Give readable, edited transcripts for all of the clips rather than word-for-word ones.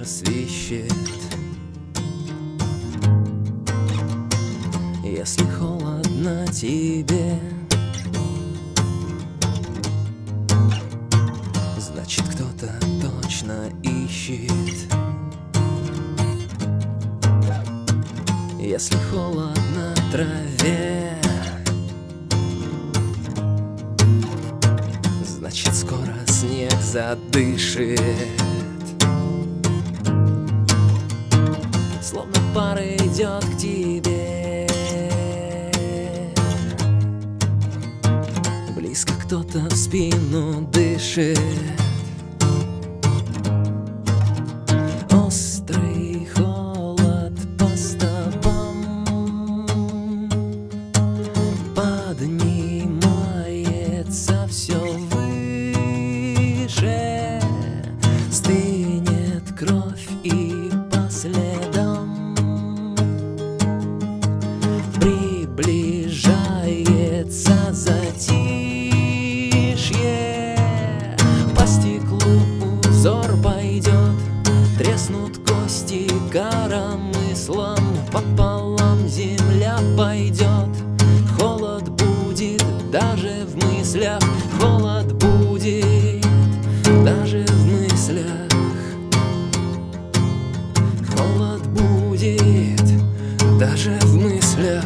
свищет. Если холодно тебе, значит, кто-то точно ищет. Если холодно траве, значит, скоро снег задышит. Словно пар идет к тебе, близко кто-то в спину дышит. Острый холод по стопам поднимается все выше, стынет кровь и по следам приближается затишье. По стеклу узор пойдет, треснут кости коромыслом, пополам земля пойдет. Холод будет даже в мыслях, холод будет даже в мыслях, холод будет даже в мыслях.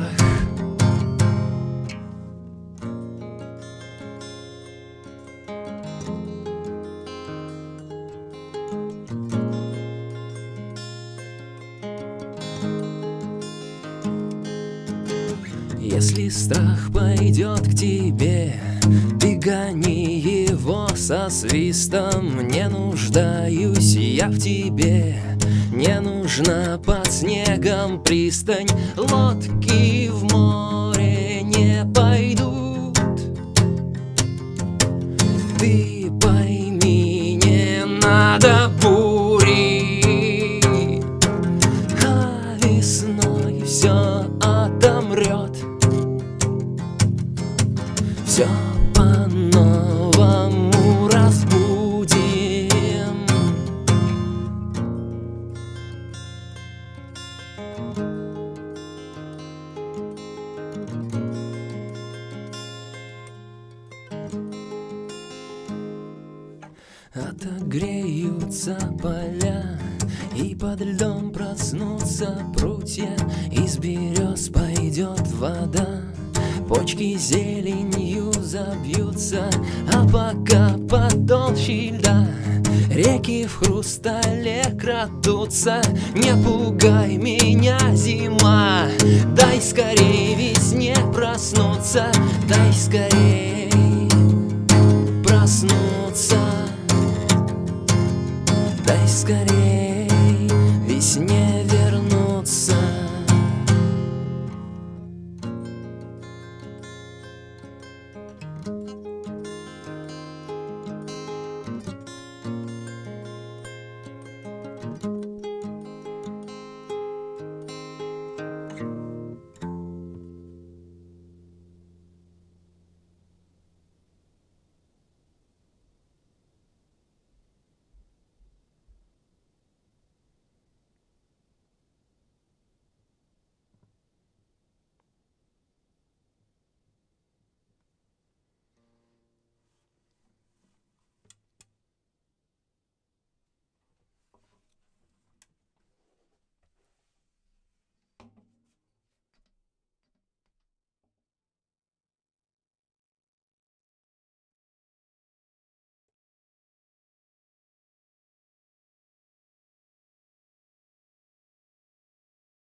Если страх пойдет к тебе, ты гони его со свистом. Не нуждаюсь я в тебе, не нужна под снегом пристань. Лодки в море не пойдут. Ты пойми, не надо бури, а весной все отомрет. Все по-новому разбудим. Отогреются поля, и под льдом проснутся прутья. Из берез пойдет вода, почки зеленью забьются. А пока потолще льда реки в хрустале крадутся. Не пугай меня, зима, дай скорей весне проснуться. Дай скорей проснуться, дай скорей весне вернуться.